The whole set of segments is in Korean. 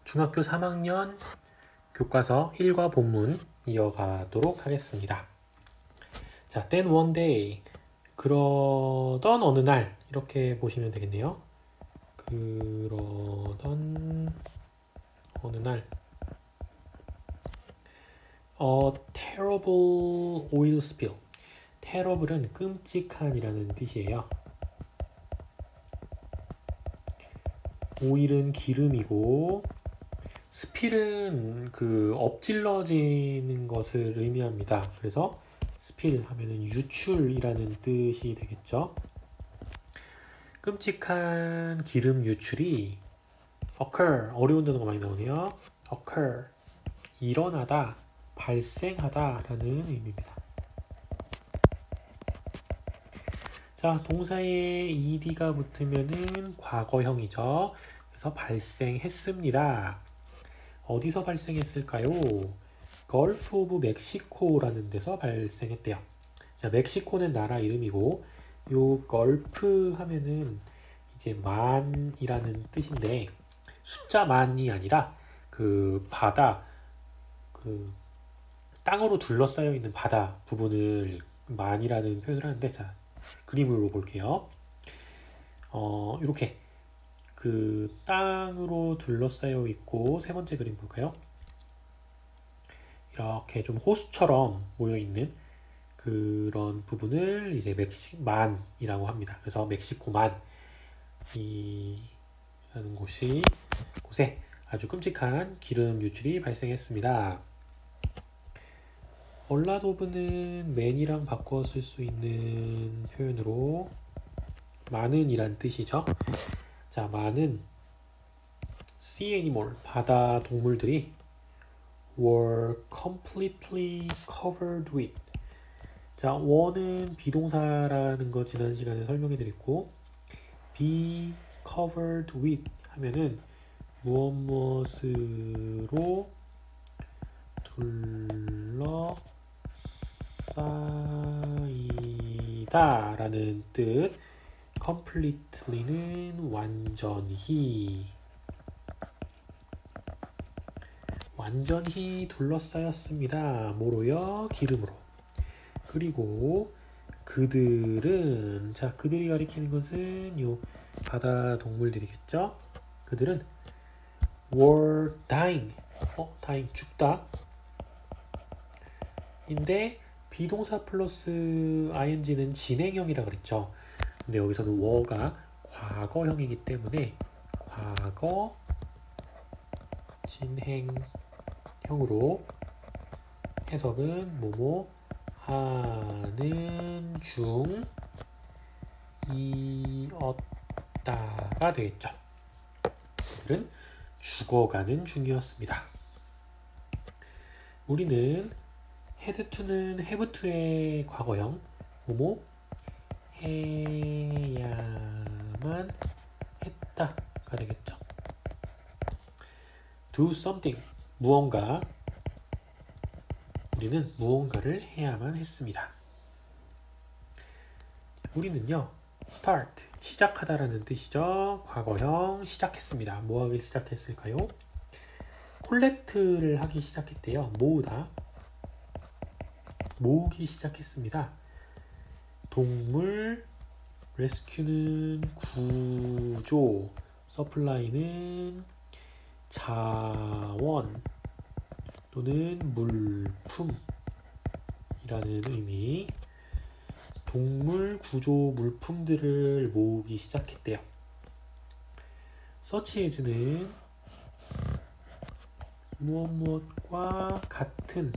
중학교 3학년 교과서 1과 본문 이어가도록 하겠습니다. 자, then one day. 그러던 어느 날. 이렇게 보시면 되겠네요. 그러던 어느 날. A terrible oil spill. terrible은 끔찍한이라는 뜻이에요. 오일은 기름이고 스필은 그 엎질러지는 것을 의미합니다. 그래서 스필 하면은 유출이라는 뜻이 되겠죠. 끔찍한 기름 유출이 occur, 어려운 단어가 많이 나오네요. occur, 일어나다, 발생하다 라는 의미입니다. 자, 동사에 ed가 붙으면은 과거형이죠. 그래서 발생했습니다. 어디서 발생했을까요? 걸프 오브 멕시코라는 데서 발생했대요. 자, 멕시코는 나라 이름이고 요 걸프 하면은 이제 만이라는 뜻인데 숫자 만이 아니라 그 바다 그 땅으로 둘러싸여 있는 바다 부분을 만이라는 표현을 하는데, 자, 그림으로 볼게요. 이렇게 그 땅으로 둘러싸여 있고, 세 번째 그림 볼까요? 이렇게 좀 호수처럼 모여 있는 그런 부분을 이제 멕시만이라고 합니다. 그래서 멕시코만이라는 곳에 아주 끔찍한 기름 유출이 발생했습니다. 얼라도브는 맨이랑 바꿔 쓸 수 있는 표현으로 많은 이란 뜻이죠. 자, 많은 sea animal, 바다 동물들이 were completely covered with. 자, were는 비동사라는 거 지난 시간에 설명해 드렸고, be covered with 하면은 무엇으로 둘러싸이다 라는 뜻. completely는 완전히 둘러싸였습니다. 뭐로요? 기름으로. 그리고 그들은, 자, 그들이 가리키는 것은 요 바다 동물들이겠죠? 그들은 were dying. dying, 죽다. 인데 비동사 플러스 ing는 진행형이라 그랬죠. 근데 여기서는 were가 과거형이기 때문에 과거 진행형으로 해석은 뭐뭐 하는 중이었다가 되겠죠. 그들은 죽어가는 중이었습니다. 우리는 had to는 have to의 과거형 뭐뭐 해야만 했다가 되겠죠. do something, 무언가. 우리는 무언가를 해야만 했습니다. 우리는요, start, 시작하다라는 뜻이죠. 과거형 시작했습니다. 뭐 하기 시작했을까요? 콜렉트를 하기 시작했대요. 모으다. 모으기 시작했습니다. 동물, 레스큐는 구조, 서플라이는 자원 또는 물품이라는 의미. 동물, 구조, 물품들을 모으기 시작했대요. search as는 무엇과 같은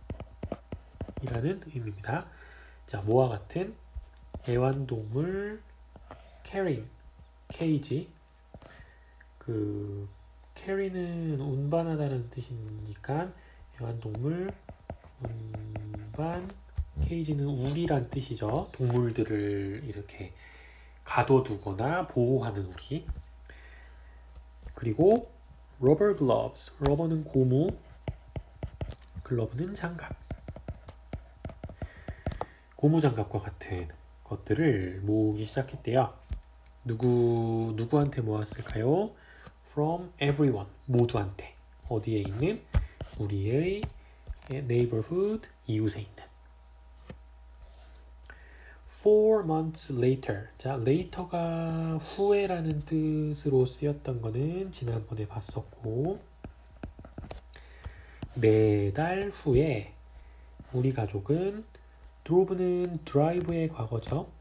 이라는 의미입니다. 자, 뭐와 같은? 애완동물 carrying, 케이지. 그 carry는 운반하다는 뜻이니까 애완동물 운반, 케이지는 우리란 뜻이죠. 동물들을 이렇게 가둬두거나 보호하는 우리. 그리고 rubber gloves, 러버는 고무, 글러브는 장갑. 고무장갑과 같은 것들을 모으기 시작했대요. 누구한테 모았을까요? from everyone. 모두한테. 어디에 있는? 우리의 neighborhood, 이웃에 있는. 4 months later. 자, later가 후에라는 뜻으로 쓰였던 거는 지난번에 봤었고, 4달 후에 우리 가족은 drove는 drive의 과거죠.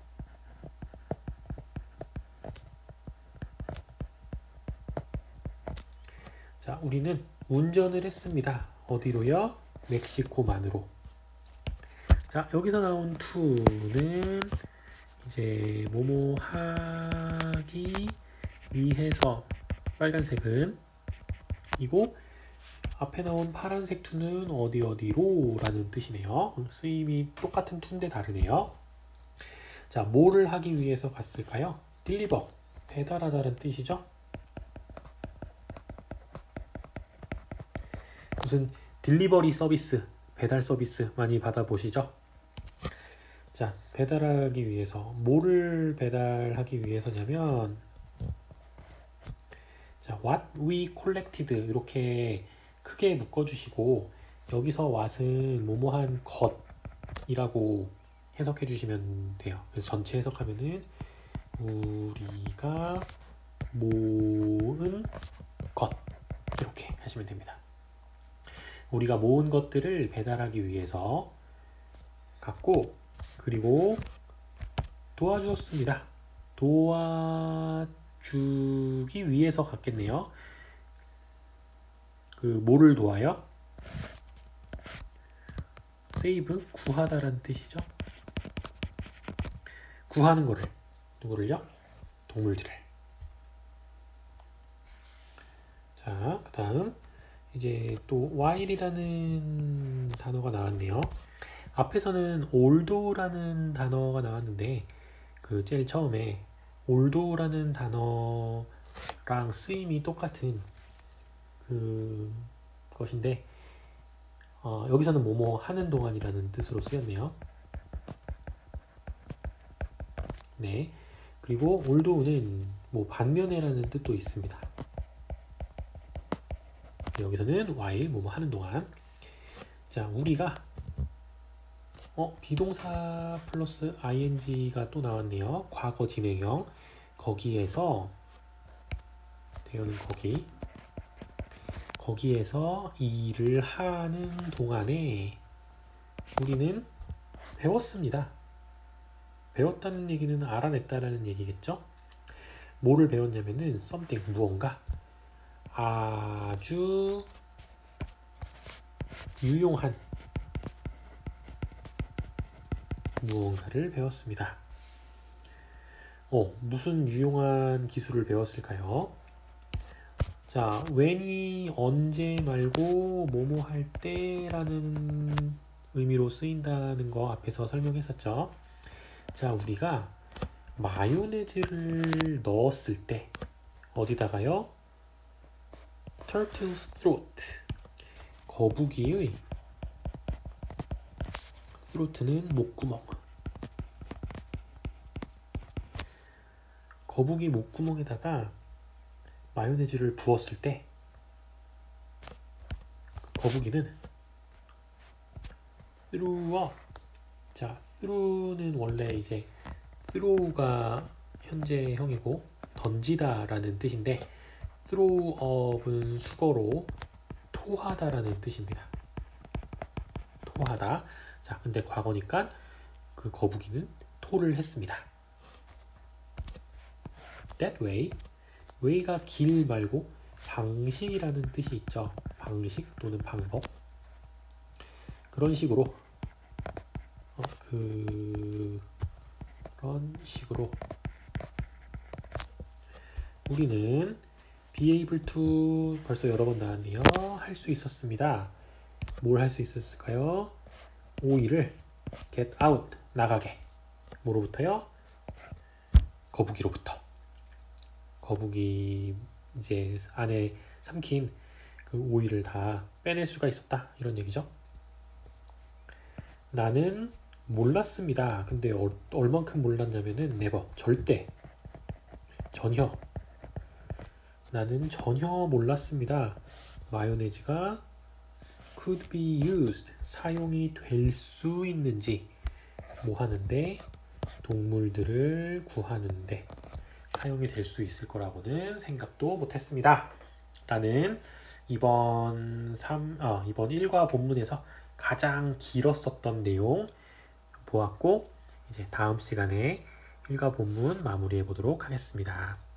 자, 우리는 운전을 했습니다. 어디로요? 멕시코만으로. 자, 여기서 나온 to는 이제 뭐뭐 하기 위해서 빨간색은 이고 앞에 나온 파란색 to는 어디 어디로 라는 뜻이네요. 쓰임이 똑같은 to인데 다르네요. 자, 뭐를 하기 위해서 갔을까요? deliver, 배달하다는 뜻이죠. 무슨 딜리버리 서비스, 배달 서비스 많이 받아보시죠? 자, 배달하기 위해서 뭐를 배달하기 위해서냐면 자, what we collected 이렇게 크게 묶어주시고 여기서 what은 뭐뭐한 것이라고 해석해 주시면 돼요. 그래서 전체 해석하면은 우리가 모은 것 이렇게 하시면 됩니다. 우리가 모은 것들을 배달하기 위해서 갔고 그리고 도와주었습니다. 도와주기 위해서 갔겠네요. 그 뭐를 도와요? save, 구하다라는 뜻이죠. 구하는 거를 누구를요? 동물들을. 자, 그 다음 이제 또 while이라는 단어가 나왔네요. 앞에서는 although라는 단어가 나왔는데 그 제일 처음에 althogh라는 단어랑 쓰임이 똑같은 것인데 여기서는 뭐뭐 하는 동안이라는 뜻으로 쓰였네요. 네. 그리고 although는 뭐 반면에라는 뜻도 있습니다. 여기서는 while 뭐뭐 하는 동안. 자, 우리가 비동사 플러스 ing가 또 나왔네요. 과거 진행형. 거기에서 대어는 거기에서 일을 하는 동안에 우리는 배웠습니다. 배웠다는 얘기는 알아냈다라는 얘기겠죠? 뭐를 배웠냐면은 something, 무언가 아주 유용한 무언가를 배웠습니다. 무슨 유용한 기술을 배웠을까요? 자, when이 언제 말고 뭐뭐 할 때라는 의미로 쓰인다는 거 앞에서 설명했었죠. 자, 우리가 마요네즈를 넣었을 때 어디다가요? turtle's throat, 거북이의 throat는 목구멍. 거북이 목구멍에다가 마요네즈를 부었을 때 거북이는 threw up. 자, threw는 원래 이제 throw가 현재형이고 던지다 라는 뜻인데 throw up은 수거로 토하다 라는 뜻입니다. 토하다. 자, 근데 과거니까 그 거북이는 토를 했습니다. That way. way가 길 말고 방식이라는 뜻이 있죠. 방식 또는 방법. 그런 식으로 그런 식으로 우리는 be able to 벌써 여러 번 나왔네요. 할 수 있었습니다. 뭘 할 수 있었을까요? 오이를 get out, 나가게. 뭐로부터요? 거북이로부터. 거북이 이제 안에 삼킨 그 오이를 다 빼낼 수가 있었다. 이런 얘기죠. 나는 몰랐습니다. 근데 얼만큼 몰랐냐면은 never, 절대, 전혀. 나는 전혀 몰랐습니다. 마요네즈가 could be used, 사용이 될 수 있는지, 뭐 하는데, 동물들을 구하는데 사용이 될 수 있을 거라고는 생각도 못했습니다. 라는 이번 1과 본문에서 가장 길었었던 내용 보았고, 이제 다음 시간에 1과 본문 마무리해 보도록 하겠습니다.